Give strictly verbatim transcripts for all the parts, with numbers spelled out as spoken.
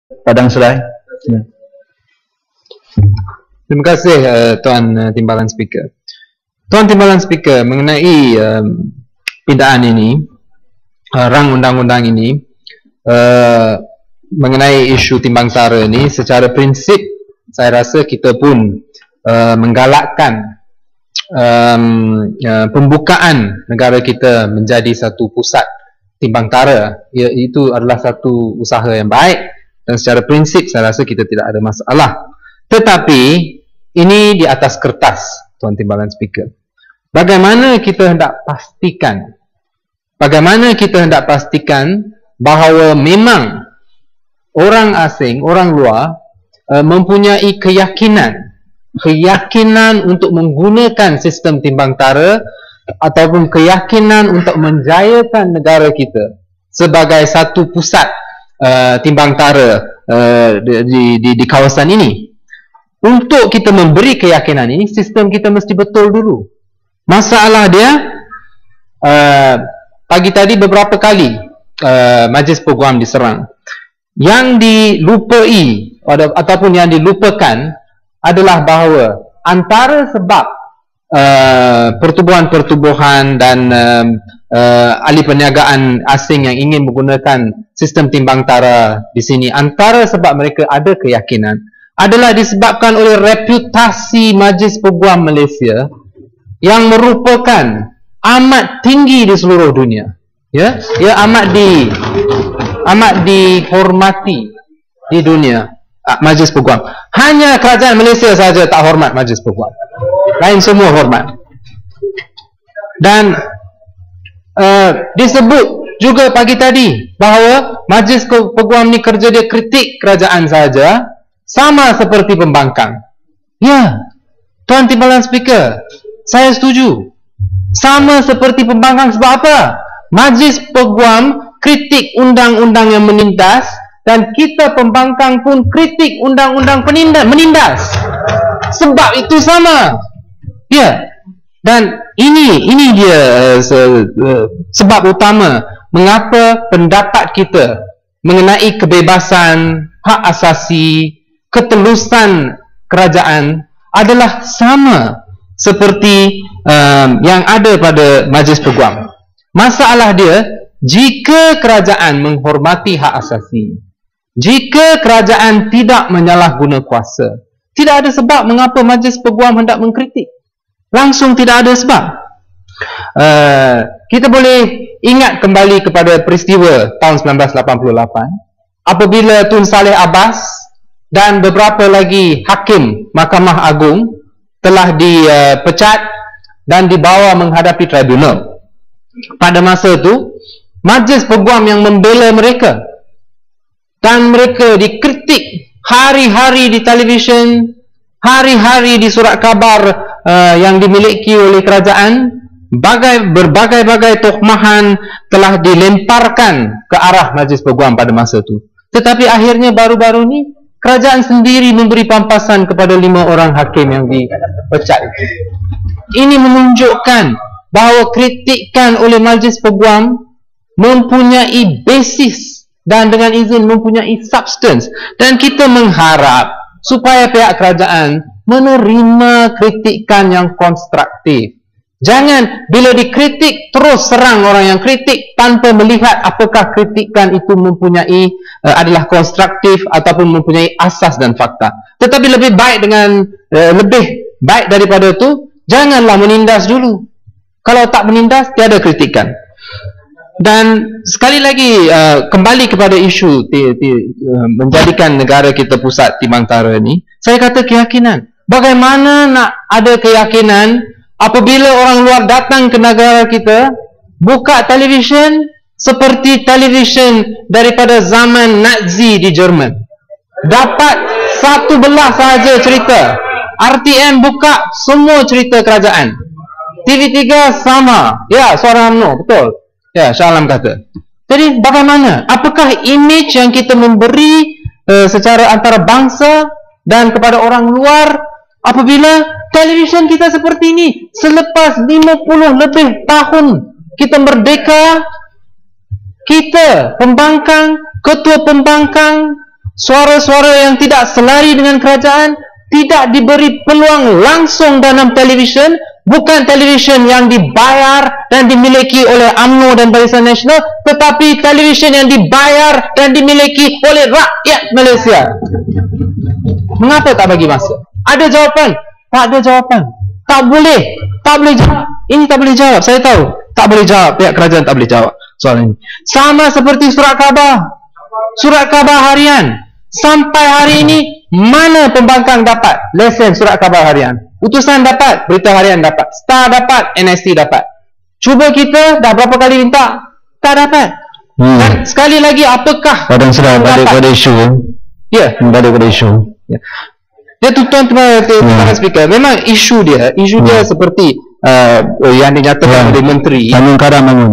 Padang Serai. Ya. Terima kasih uh, Tuan uh, Timbalan Speaker. Tuan Timbalan Speaker, mengenai uh, pindaan ini, uh, rang undang-undang ini, uh, mengenai isu timbang tara ini, secara prinsip saya rasa kita pun uh, menggalakkan um, uh, pembukaan negara kita menjadi satu pusat timbang tara. Ya, itu adalah satu usaha yang baik dan secara prinsip saya rasa kita tidak ada masalah. Tetapi ini di atas kertas, Tuan Timbalan Speaker. Bagaimana kita hendak pastikan, bagaimana kita hendak pastikan bahawa memang orang asing, orang luar uh, mempunyai keyakinan, keyakinan untuk menggunakan sistem timbang tara ataupun keyakinan untuk menjayakan negara kita sebagai satu pusat uh, timbang tara uh, di, di, di kawasan ini. Untuk kita memberi keyakinan ini, sistem kita mesti betul dulu. Masalah dia, uh, pagi tadi beberapa kali uh, Majlis Peguam diserang. Yang dilupai ataupun yang dilupakan adalah bahawa antara sebab uh, pertubuhan-pertubuhan dan uh, uh, ahli perniagaan asing yang ingin menggunakan sistem timbang tara di sini, antara sebab mereka ada keyakinan adalah disebabkan oleh reputasi Majlis Peguam Malaysia yang merupakan amat tinggi di seluruh dunia. Ya, ia amat di amat dihormati di dunia, Majlis Peguam. Hanya kerajaan Malaysia saja tak hormat Majlis Peguam. Lain semua hormat. Dan uh, disebut juga pagi tadi bahawa Majlis Peguam ni kerja dia kritik kerajaan saja, sama seperti pembangkang. Ya, Tuan Timbalan Speaker, saya setuju. Sama seperti pembangkang sebab apa? Majlis Peguam kritik undang-undang yang menindas dan kita pembangkang pun kritik undang-undang menindas. Sebab itu sama. Ya. Dan ini ini dia uh, se, uh, sebab utama mengapa pendapat kita mengenai kebebasan, hak asasi, ketelusan kerajaan adalah sama seperti um, yang ada pada Majlis Peguam. Masalah dia, jika kerajaan menghormati hak asasi, jika kerajaan tidak menyalahguna kuasa, tidak ada sebab mengapa Majlis Peguam hendak mengkritik. Langsung tidak ada sebab. Uh, kita boleh ingat kembali kepada peristiwa tahun sembilan belas lapan puluh lapan apabila Tun Saleh Abbas dan beberapa lagi hakim Mahkamah Agung telah dipecat dan dibawa menghadapi tribunal. Pada masa itu, Majlis Peguam yang membela mereka dan mereka dikritik hari-hari di televisyen, hari-hari di surat khabar uh, yang dimiliki oleh kerajaan. Bagai, berbagai-bagai tuhmahan telah dilemparkan ke arah Majlis Peguam pada masa itu. Tetapi akhirnya baru-baru ni kerajaan sendiri memberi pampasan kepada lima orang hakim yang dipecat itu. Ini menunjukkan bahawa kritikan oleh Majlis Peguam mempunyai basis dan dengan izin mempunyai substance. Dan kita mengharap supaya pihak kerajaan menerima kritikan yang konstruktif. Jangan bila dikritik terus serang orang yang kritik tanpa melihat apakah kritikan itu mempunyai uh, adalah konstruktif ataupun mempunyai asas dan fakta. Tetapi lebih baik dengan uh, lebih baik daripada itu, janganlah menindas dulu. Kalau tak menindas, tiada kritikan. Dan sekali lagi uh, kembali kepada isu ti, ti, uh, menjadikan negara kita pusat timbang tara ini, saya kata keyakinan. Bagaimana nak ada keyakinan apabila orang luar datang ke negara kita, buka televisyen seperti televisyen daripada zaman Nazi di Jerman, dapat satu belah sahaja cerita. R T M buka semua cerita kerajaan. T V tiga sama. Ya, suara UMNO, betul. Ya, Shah Alam kata. Jadi bagaimana? Apakah image yang kita memberi uh, secara antara bangsa dan kepada orang luar apabila televisyen kita seperti ini? Selepas lima puluh lebih tahun kita merdeka, kita pembangkang, ketua pembangkang suara-suara yang tidak selari dengan kerajaan tidak diberi peluang langsung dalam televisyen, bukan televisyen yang dibayar dan dimiliki oleh U M N O dan Barisan Nasional, tetapi televisyen yang dibayar dan dimiliki oleh rakyat Malaysia. Mengapa tak bagi masa? Ada jawapan? Tak ada jawapan. Tak boleh. Tak boleh jawab. Ini tak boleh jawab. Saya tahu. Tak boleh jawab. Pihak kerajaan tak boleh jawab soal ini. Sama seperti surat khabar. Surat khabar harian. Sampai hari ini, mana pembangkang dapat lesen surat khabar harian? Utusan dapat, berita harian dapat, Star dapat, N S T dapat. Cuba kita dah berapa kali minta, tak dapat. Hmm. Dan sekali lagi, apakah Padang Seraya balik kepada isu. Ya, balik kepada isu. Ya. Dia tu tuan-tuan hmm. speaker, memang isu dia, isu hmm. dia seperti uh, yang dinyatakan ya. oleh menteri. Tanjung Karang bangun.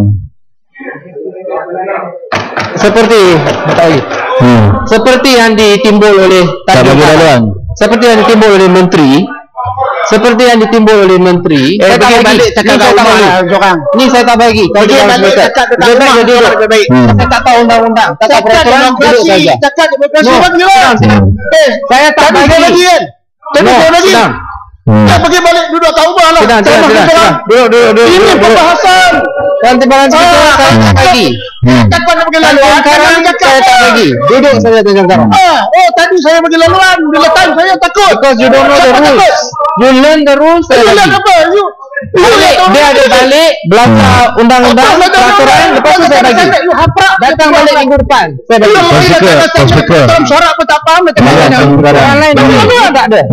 Seperti tahu, hmm. seperti yang ditimbul oleh Tanjung Karang. Seperti yang ditimbul oleh menteri. Seperti yang ditimbul oleh menteri. Eh, saya tak bagi. Cakap tak bagi. Ni saya tak bagi. Kalau dia balik cakap tentang rumah dia lebih baik. Saya tak tahu undang-undang. Tak tahu peraturan, duduk saja. Cakap demokrasi bagaimana? Saya tak bagi. Tapi saya bagi. Tak pergi balik duduk kat rumah lah. Sedang, sedang, sedang. Duduk, duduk, duduk. Ini pembahasan. Dan timbalan speaker saya tak bagi. Cakap nak pergi laluan. Sekarang saya tak bagi. Duduk saja Tanjung Karang. Oh, tadi saya pergi laluan. Bila time saya takut. Because you don't know the rules. You learn the rules. You learn apa? You balik, dia ada balik belajar undang-undang peraturan, lepas tu saya bagi. Datang balik minggu depan saya bagi. Speaker, dalam syarat pun tak faham, orang lain tak ada.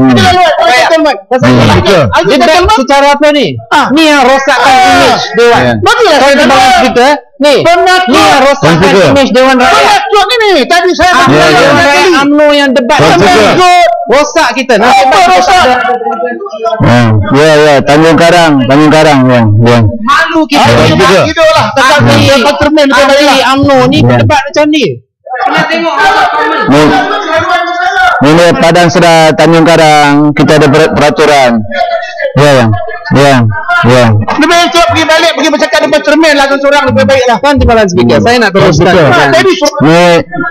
Dia secara apa ni? Ni yang rosakkan image Dewan. Bagilah saya dengar kita. Ni, ni yang rosakkan image Dewan Rakyat. Ni tadi saya Dewan Rakyat U M N O yang debat rosak kita. Apa rosak? Ya, ya, Tanjung Karang, Tanjung Karang, ya, ya. Malu kita. Kita lah. Ahli U M N O ni debat macam ni. Kena tengok komen. Ini Padang Seraya, Tanjung Karang, kita ada peraturan. Ya, ya, ya. Lebih baik pergi balik, pergi bercakap depan cermin lah seorang lebih baik lah. Kan timbalan speaker. Saya nak teruskan. Ni.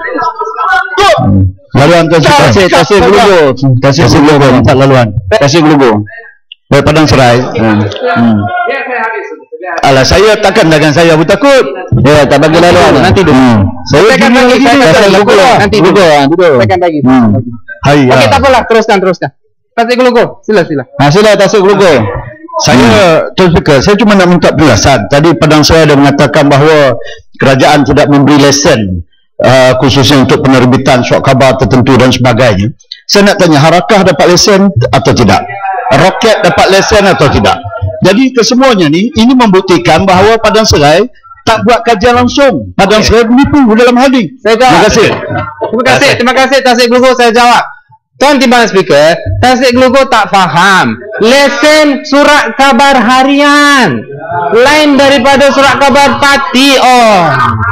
Laluan tasik, tasik Gelugo, tasik Gelugo, tak laluan. Tasik Gelugo. Dari Padang Seraya. Hmm. Alah, saya takkan dagang saya aku takut. Ya, tak bagi laluan. Nanti dulu. Hmm. Saya akan bagi saya Gelugo. Nanti dulu. Saya akan bagi. Hai. Okey, tak apalah, teruskan, teruskan. Tasik Gelugo, sila sila. Ha, sila Tasik Gelugo. Saya Tuan Speaker, saya cuma nak minta penjelasan. Tadi Padang Seraya ada mengatakan bahawa kerajaan tidak memberi lesen. Uh, khususnya untuk penerbitan surat khabar tertentu dan sebagainya. Saya nak tanya, Harakah dapat lesen atau tidak? Roket dapat lesen atau tidak? Jadi kesemuanya ni, ini membuktikan bahawa Padang Seraya tak buat kajian langsung. Padang Seraya menipu dalam hal ini. Saya jawab. Terima kasih. Terima kasih. Terima kasih Tasik Gelugo, saya jawab. Tuan Timbalan Speaker, Tasik Gelugo tak faham. Lesen surat khabar harian lain daripada surat khabar parti. Oh.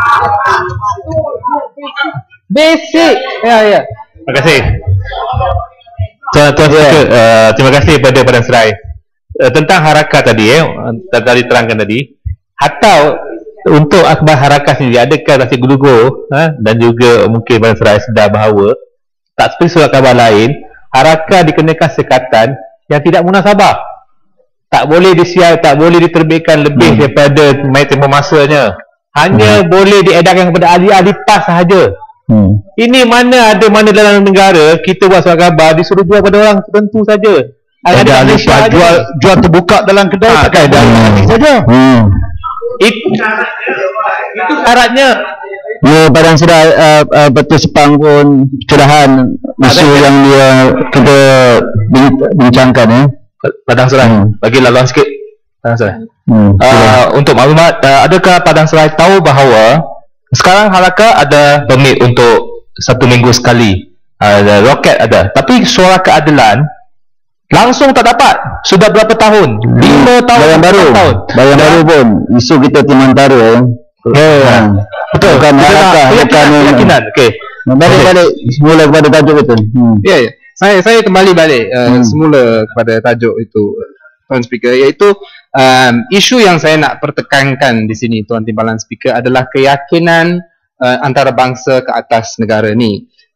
Basic. Ya, ya. Terima kasih. Tuan Tuan Speaker, uh, terima kasih kepada Padang Seraya. Uh, tentang Harakah tadi eh, tadi terangkan tadi. Atau untuk akhbar Harakah sendiri, adakah Tasik Gelugo ha, dan juga mungkin Padang Seraya sedar bahawa tak seperti surat khabar lain, Harakah dikenakan sekatan yang tidak munasabah. Tak boleh disiar, tak boleh diterbitkan lebih hmm. daripada tempoh masanya. Hanya hmm. boleh diedarkan kepada ahli-ahli P A S sahaja. Hmm. Ini mana ada mana dalam negara kita buat surat khabar disuruh jual pada orang tertentu saja. Ada ahli P A S jual, jual terbuka dalam kedai ha, pakai ada ahli saja. Hmm. It, itu syaratnya. Ya, Padang Seraya uh, uh, betul Sepang pun curahan isu yang dia kita bincangkan ya. Padang Seraya, hmm. bagi laluan sikit. Padang Seraya. Hmm. Uh, untuk maklumat, uh, adakah Padang Seraya tahu bahawa sekarang Harakah ada permit untuk satu minggu sekali, uh, roket ada, tapi suara keadilan langsung tak dapat. Sudah berapa tahun? lima tahun. Bayang baru. Tahun. Bayang Dan, baru pun isu kita Timantara ya. Yeah. Betul. Bukan Harakah, bukan keyakinan. Okey. Balik-balik semula kepada tajuk itu. Hmm. Ya, ya. Saya saya kembali balik uh, hmm. semula kepada tajuk itu, Tuan Speaker, iaitu um, isu yang saya nak pertekankan di sini, Tuan Timbalan Speaker, adalah keyakinan uh, antarabangsa ke atas negara ni.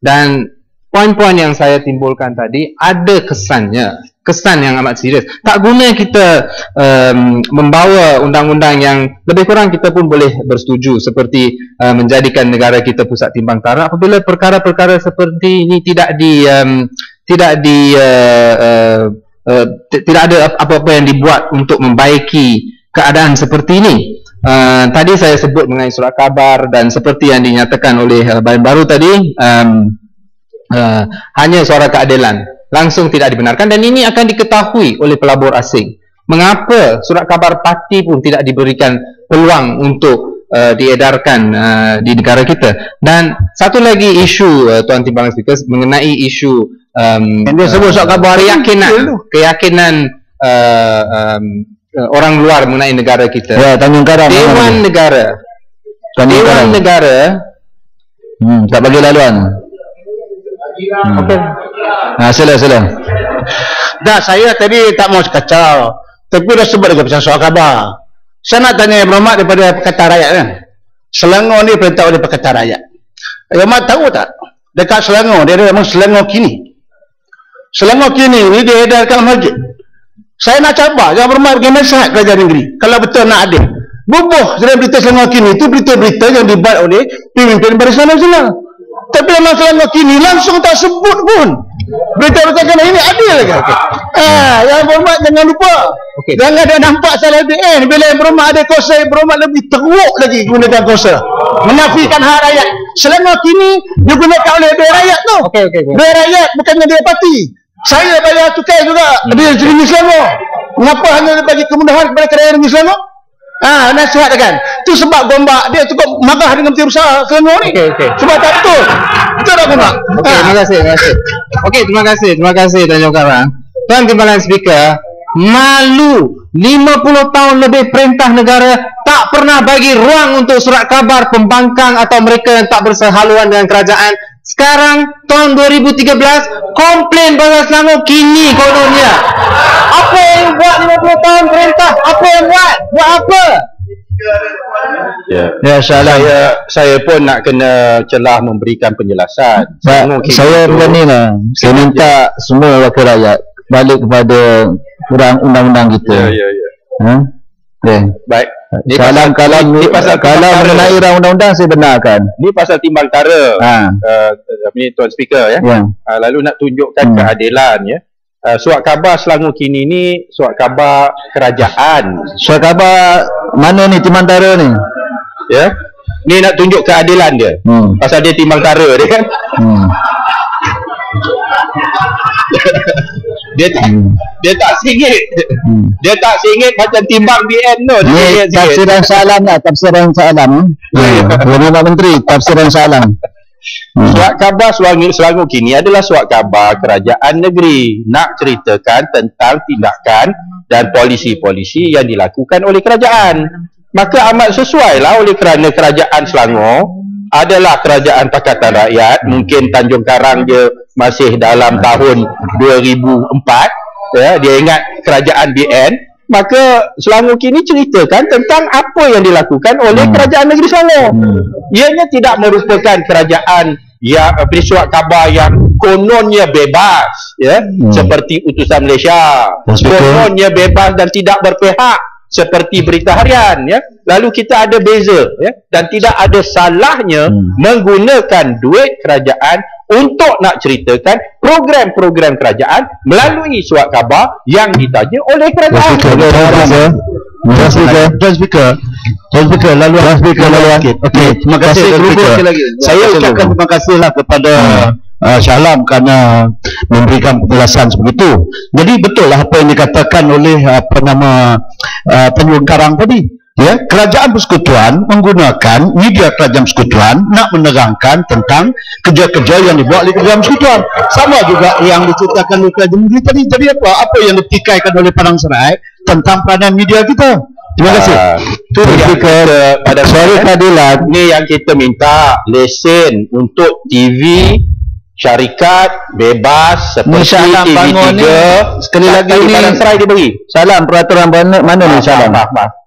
Dan poin-poin yang saya timbulkan tadi ada kesannya, kesan yang amat serius. Tak guna kita um, membawa undang-undang yang lebih kurang kita pun boleh bersetuju, seperti uh, menjadikan negara kita pusat timbang tara apabila perkara-perkara seperti ini tidak di um, tidak di uh, uh, uh, tidak ada apa-apa yang dibuat untuk membaiki keadaan seperti ini. Uh, tadi saya sebut mengenai surat khabar, dan seperti yang dinyatakan oleh uh, Bayan Baru tadi, um, uh, hanya suara keadilan langsung tidak dibenarkan, dan ini akan diketahui oleh pelabur asing. Mengapa surat khabar parti pun tidak diberikan peluang untuk uh, diedarkan uh, di negara kita? Dan satu lagi isu, uh, Tuan Timbalan Speaker, mengenai isu um, dia sebut surat khabar keyakinan, keyakinan uh, um, uh, orang luar mengenai negara kita. Ya, Tanjung Karang. Dewan Negara. Tanjung Dewan Karang. Negara. Hmm, tak bagi laluan. Hmm. Okey. Ha, sila sila. Dah, saya tadi tak mau kacau, tapi dah sebut lagi pasal soal khabar. Saya nak tanya Yang Berhormat daripada Pakatan Rakyat kan. Selangor ni perintah oleh Pakatan Rakyat. Yang Berhormat tahu tak? Dekat Selangor, dia ada memang Selangor Kini. Selangor Kini ni dia edarkan masjid. Saya nak cabar Yang Berhormat bagi nasihat kerajaan negeri, kalau betul nak adil, bubuh dalam berita Selangor Kini itu berita-berita yang dibuat oleh pemimpin Barisan Nasional. Tapi dalam Selangor Kini langsung tak sebut pun berita-berita kena ini adil ke? Okay. Ah, Yang Berhormat jangan lupa. Okay. Jangan ada nampak salah B N. Bila Yang Berhormat ada kuasa, Yang Berhormat lebih teruk lagi gunakan kuasa, menafikan hak rakyat. Selangor Kini digunakan oleh biar rakyat tu. Okey okey. Biar rakyat, bukannya dia parti. Saya bayar cukai juga. Hmm. Dia negeri Selangor. Mengapa hanya bagi kemudahan kepada kerajaan negeri Selangor? Ah, nasihat kan. Tu sebab Gombak dia cukup marah dengan Berusaha Selangor ni. Okey okey. Sebab tak betul. Betul tak Gombak? Okey, ha. terima kasih, terima kasih. Okey, terima kasih, terima kasih Tanjung Karang. Tuan Timbalan Speaker, malu lima puluh tahun lebih perintah negara tak pernah bagi ruang untuk surat khabar pembangkang atau mereka yang tak bersehaluan dengan kerajaan. Sekarang tahun dua ribu tiga belas komplain pasal Selangor Kini kononnya. Apa yang buat lima puluh tahun perintah? Apa yang buat? Buat apa? Ya, ya salah. Saya, saya pun nak kena celah memberikan penjelasan. Saya, saya berani lah. Saya minta semua wakil rakyat balik kepada kurang undang-undang kita. Ya, ya, ya. Ha? Okay. Baik. Kalam-kalam ni pasal kalau mengenai undang-undang saya benarkan. Ni pasal timbang tara. Ha. Uh, ni Tuan Speaker ya. Ya. Uh, lalu nak tunjukkan hmm. keadilan ya. Uh, surat khabar Selangor Kini ni surat khabar kerajaan. Surat khabar mana ni timbang tara ni? Ya. Ni nak tunjuk keadilan dia. Hmm. Pasal dia timbang tara dia kan. Hmm. dia tak hmm. dia tak singit. Hmm. Dia tak singit macam timbang B N tu. Ni tafsiran salam lah, tafsiran salam. Ya, Pak Menteri, tafsiran salam. Hmm. Surat khabar Selangor Kini adalah surat khabar kerajaan negeri, nak ceritakan tentang tindakan dan polisi-polisi yang dilakukan oleh kerajaan. Maka amat sesuai lah oleh kerana kerajaan Selangor adalah kerajaan Pakatan Rakyat. Mungkin Tanjung Karang dia masih dalam tahun dua ribu empat ya, dia ingat kerajaan B N. Maka Selangor Kini ceritakan tentang apa yang dilakukan oleh hmm. kerajaan negeri Selangor. hmm. Ianya tidak merupakan kerajaan yang surat khabar yang kononnya bebas ya, hmm. seperti Utusan Malaysia. Kononnya bebas dan tidak berpihak seperti Berita Harian ya. Lalu kita ada beza ya, dan tidak ada salahnya hmm. menggunakan duit kerajaan untuk nak ceritakan program-program kerajaan melalui surat khabar yang ditanya oleh kerajaan. Tuan Speaker, Tuan Speaker, Tuan Speaker, lalu Tuan Speaker lalu. Okey, terima kasih Tuan Speaker. Saya ucapkan terima kasihlah kepada Uh, Shah Alam kerana memberikan penjelasan seperti itu. Jadi betul lah apa yang dikatakan oleh apa nama uh, Tanjung Karang tadi. Ya, kerajaan persekutuan menggunakan media kerajaan persekutuan nak menerangkan tentang kerja-kerja yang dibuat oleh kerajaan persekutuan. Sama juga yang diceritakan oleh kerajaan negeri tadi. Jadi apa? Apa yang ditikaikan oleh Padang Serai tentang peranan media kita. Terima kasih. Itu uh, yang kita pada suara keadilan ni yang kita minta lesen untuk T V syarikat bebas seperti T V tiga. Sekali lagi ni Padang Serai diberi. Salam peraturan mana, mana ni salam?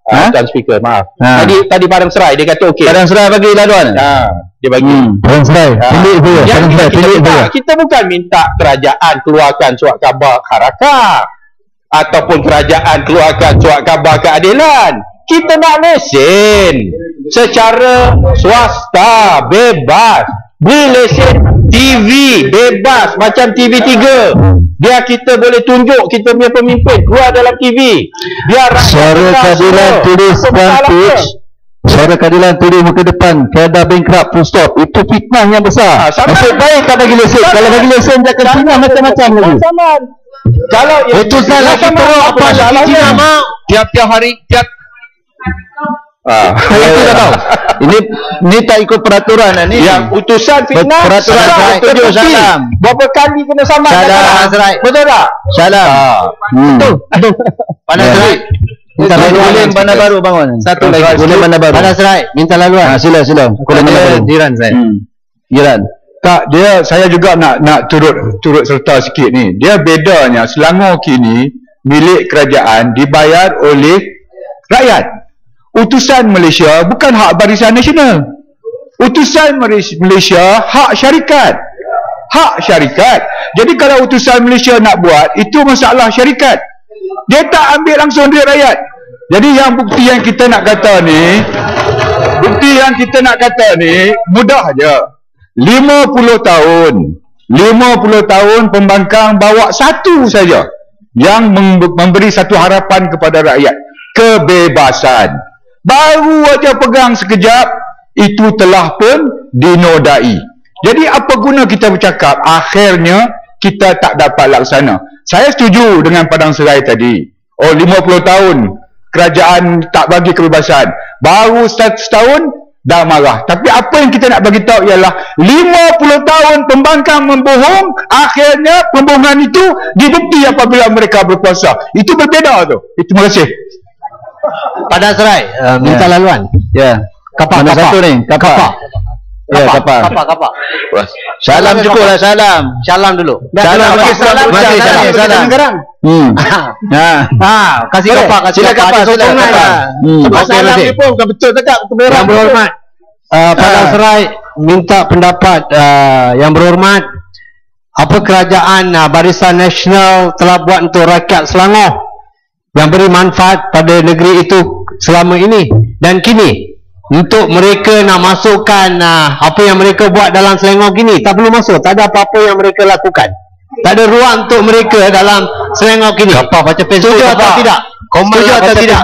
Ha? Ha? Tuan Speaker, maaf. Ha. Tadi tadi Padang Serai dia kata okey. Padang Serai bagi laluan. Ha, dia bagi. Hmm. Padang Serai. Ha. Pilih dia. Yang Padang kita, Serai. kita, Pilih minta, dia. kita bukan minta kerajaan keluarkan surat khabar harakah ataupun kerajaan keluarkan surat khabar keadilan. Kita nak lesen secara swasta, bebas. Beli lesen T V bebas macam T V tiga. Biar kita boleh tunjuk kita punya pemimpin keluar dalam T V. Biar rakyat Suara dengar keadilan semua. tulis Apa front masalah page. dia? Suara keadilan tulis muka depan. Keadaan bankrupt full stop. Itu fitnah yang besar. Ha, sama. Nasib baik tak bagi lesen. Sama. Kalau bagi lesen dia akan fitnah macam-macam lagi. Sama. Kalau Itu salah kita sama, apa masalahnya? mau tiap-tiap hari tiap Ah, Itu dah tahu. Ini ni tak ikut peraturan dah ni. yang utusan fitnah Peraturan salah, saya setuju, terbukti. salam. Berapa kali kena saman Salam. dah salah. Betul tak? Salam. Hmm. Betul. Panas Ya. Serai. Minta Minta laluan. laluan Bandar Baru bangun. Satu lagi. Boleh Bandar Baru. Panas Serai. Minta laluan. Ha, sila sila. Boleh Bandar Ada Baru. jiran saya. Hmm. Jiran. Tak, dia saya juga nak nak turut turut serta sikit ni. Dia bedanya Selangor kini milik kerajaan dibayar oleh rakyat. Utusan Malaysia bukan hak Barisan Nasional. Utusan Malaysia hak syarikat. Hak syarikat. Jadi kalau utusan Malaysia nak buat, itu masalah syarikat. Dia tak ambil langsung duit rakyat. Jadi yang bukti yang kita nak kata ni, bukti yang kita nak kata ni mudah je. lima puluh tahun. lima puluh tahun pembangkang bawa satu saja yang memberi satu harapan kepada rakyat. Kebebasan. Baru aja pegang sekejap, itu telah pun dinodai. Jadi apa guna kita bercakap, akhirnya kita tak dapat laksana. Saya setuju dengan Padang Serai tadi. Oh, lima puluh tahun kerajaan tak bagi kebebasan. Baru setahun dah marah. Tapi apa yang kita nak bagi tahu ialah lima puluh tahun pembangkang membohong, akhirnya pembohongan itu dibukti apabila mereka berkuasa. Itu berbeza tu. Terima kasih. Panas Serai. Uh, minta Ya. laluan. Ya. Kapak, Mana kapak. satu ni? Kapak. Kapak. Ya, kapak. Kapak, kapak. Salam cukup lah, salam. Salam dulu. Salam, Bagi bagi salam, Mari salam, salam. salam. Salam. Hmm. Ha. Ha, kasih Boleh. kapak, kasih Sila kapak. kapak, Ada sila sokongan kapak. lah. Hmm. Sebab Okey, salam Razif. ni pun bukan betul cakap. Yang berhormat, uh, Padang Ha. Serai minta pendapat uh, yang berhormat. Apa kerajaan uh, Barisan Nasional telah buat untuk rakyat Selangor yang beri manfaat pada negeri itu selama ini dan kini, untuk mereka nak masukkan uh, apa yang mereka buat dalam Selangor kini, tak perlu masuk, tak ada apa-apa yang mereka lakukan, tak ada ruang untuk mereka dalam Selangor kini. Apa baca Facebook? Setuju atau tidak? Komen setuju atau tidak?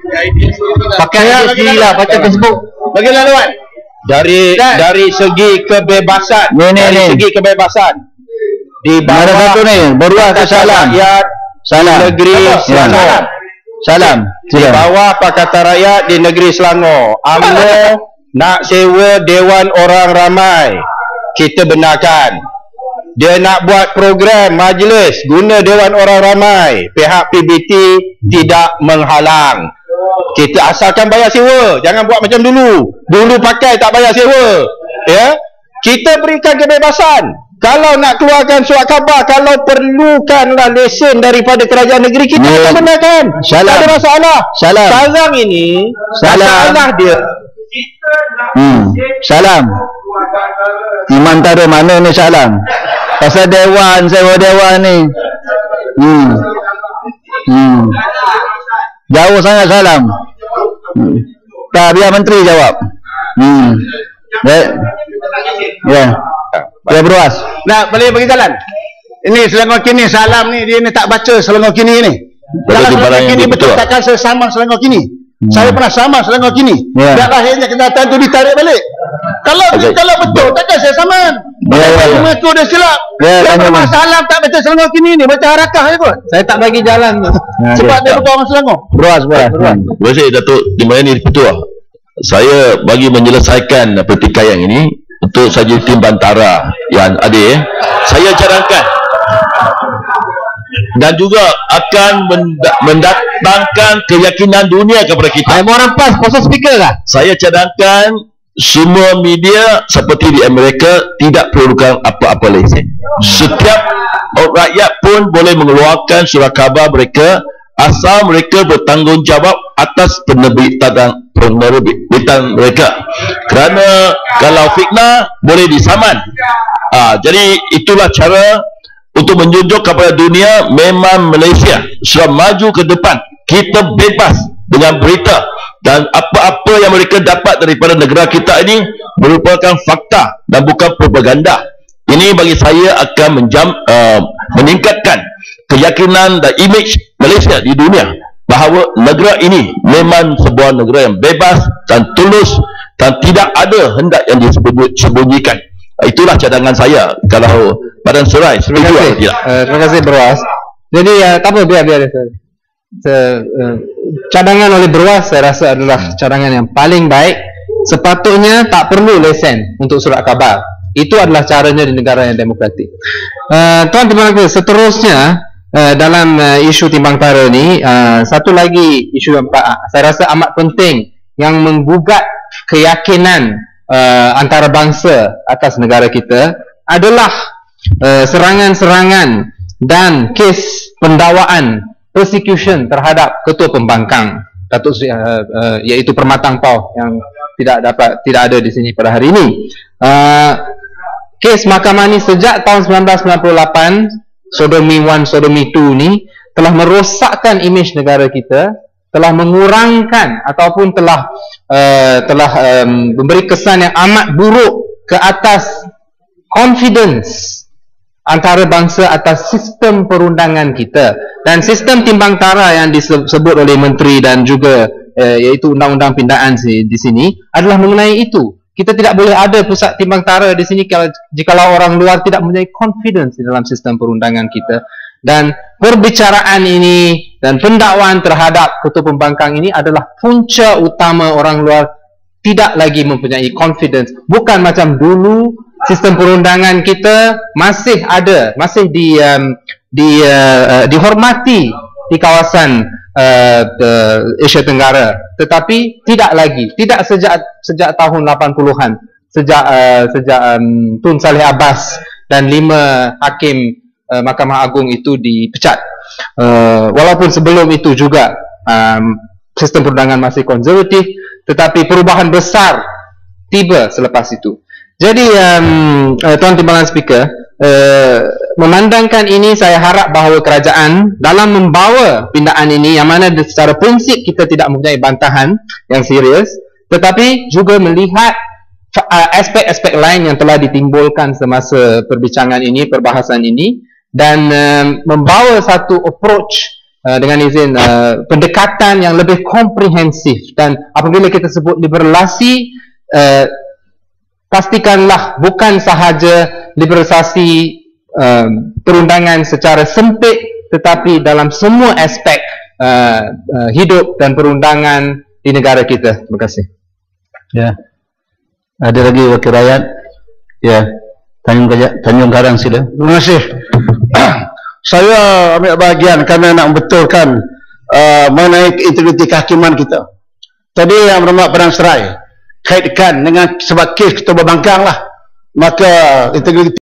Pakai I D lah, baca Facebook. Bagi laluan. Dari Dan- dari segi kebebasan, Ni, ni, dari ni. segi kebebasan di Mana bawah satu ni? Beruah ke salam? rakyat Salam. di negeri Ya. Selangor. Salam. Di Sila. bawah Pakatan Rakyat di negeri Selangor. U M N O nak sewa Dewan Orang Ramai. Kita benarkan. Dia nak buat program majlis guna Dewan Orang Ramai. Pihak P B T tidak menghalang. Kita asalkan bayar sewa. Jangan buat macam dulu. Dulu pakai tak bayar sewa. Ya. Kita berikan kebebasan. Kalau nak keluarkan surat khabar, kalau perlukanlah lesen daripada kerajaan negeri, kita Ya. akan benarkan. Salam. Tak ada masalah. Salam. Sekarang ini, Salam. masalah dia. Hmm. Salam. Iman tak ada mana ni salam. Pasal dewan, sewa dewan ni. Hmm. Hmm. Jauh sangat salam. Hmm. Tak, biar menteri jawab. Hmm. Ya. Ya. Ya, beruas. Nak boleh bagi jalan. Ini Selangor kini salam ni dia ni tak baca Selangor kini ni. Kalau di barang Selangor yang kini betul. betul takkan saya sama Selangor kini. Hmm. Saya pernah sama Selangor kini. Ya. Dan akhirnya kenyataan tu ditarik balik. Kalau Okey. kalau betul takkan saya sama. Ya, ya, ya. Mengaku dia silap. Ya, Dia tanya, pernah Mas. salam tak baca Selangor kini ni, baca harakah je kot. Saya tak bagi jalan. Ha, Sebab dia. dia bukan orang Selangor. Beruas, beruas. Hmm. Terima kasih Datuk Timbayan Petua. Saya bagi menyelesaikan pertikaian ini untuk saja tim Bantara yang adil, saya cadangkan dan juga akan menda- mendatangkan keyakinan dunia kepada kita. Saya mau rampas pasal speaker lah. Saya cadangkan semua media seperti di Amerika tidak perlukan apa-apa lesen. Setiap rakyat pun boleh mengeluarkan surat khabar mereka asal mereka bertanggungjawab atas penerbitan penerbitan mereka. Kerana kalau fitnah boleh disaman. Ah, jadi itulah cara untuk menunjuk kepada dunia memang Malaysia sudah maju ke depan. Kita bebas dengan berita dan apa-apa yang mereka dapat daripada negara kita ini merupakan fakta dan bukan propaganda. Ini bagi saya akan menjam, uh, meningkatkan keyakinan dan imej Malaysia di dunia bahawa negara ini memang sebuah negara yang bebas dan tulus dan tidak ada hendak yang disembunyikan. Itulah cadangan saya kalau Badan Serai setuju atau tidak. Uh, terima kasih Berwas. Jadi uh, tak apa, biar biar Se, uh, cadangan oleh Berwas saya rasa adalah cadangan yang paling baik. Sepatutnya tak perlu lesen untuk surat khabar. Itu adalah caranya di negara yang demokratik. Uh, Tuan terima kasih. Seterusnya uh, dalam uh, isu timbang tara ini, uh, satu lagi isu yang uh, saya rasa amat penting yang menggugat keyakinan uh, antarabangsa atas negara kita adalah serangan-serangan uh, dan kes pendakwaan persecution terhadap ketua pembangkang Datuk Seri, uh, uh, iaitu Permatang Pau yang tidak dapat tidak ada di sini pada hari ini. Uh, kes mahkamah ni sejak tahun sembilan belas sembilan puluh lapan, Sodomi one, Sodomi two ni telah merosakkan imej negara kita, telah mengurangkan ataupun telah uh, telah um, memberi kesan yang amat buruk ke atas confidence antara bangsa atas sistem perundangan kita. Dan sistem timbang tara yang disebut oleh menteri dan juga eh, iaitu undang-undang pindaan di sini adalah mengenai itu. Kita tidak boleh ada pusat timbang tara di sini kalau jikalau orang luar tidak mempunyai confidence di dalam sistem perundangan kita. Dan perbicaraan ini dan pendakwaan terhadap ketua pembangkang ini adalah punca utama orang luar tidak lagi mempunyai confidence. Bukan macam dulu sistem perundangan kita masih ada, masih di um, di uh, uh, dihormati di kawasan uh, Asia Tenggara, tetapi tidak lagi, tidak sejak sejak tahun lapan puluhan, sejak uh, sejak um, Tun Saleh Abbas dan lima hakim uh, Mahkamah Agung itu dipecat. Uh, walaupun sebelum itu juga um, sistem perundangan masih konservatif, tetapi perubahan besar tiba selepas itu. Jadi um, uh, Tuan Timbalan Speaker, uh, memandangkan ini, saya harap bahawa kerajaan dalam membawa pindaan ini, yang mana secara prinsip kita tidak mempunyai bantahan yang serius, tetapi juga melihat aspek-aspek uh, lain yang telah ditimbulkan semasa perbincangan ini, perbahasan ini, dan uh, membawa satu approach uh, dengan izin uh, pendekatan yang lebih komprehensif. Dan apabila kita sebut liberalisasi, uh, pastikanlah bukan sahaja liberalisasi uh, perundangan secara sempit, tetapi dalam semua aspek uh, uh, hidup dan perundangan di negara kita. Terima kasih. Ya, ada lagi wakil rakyat. Ya, Tanjung Tanjung Karang sila. Terima kasih. Saya ambil bahagian kerana nak membetulkan uh, mengenai integriti kehakiman kita. Tadi yang berhormat Padang Serai kaitkan dengan sebab kes ketua pembangkang lah, maka integriti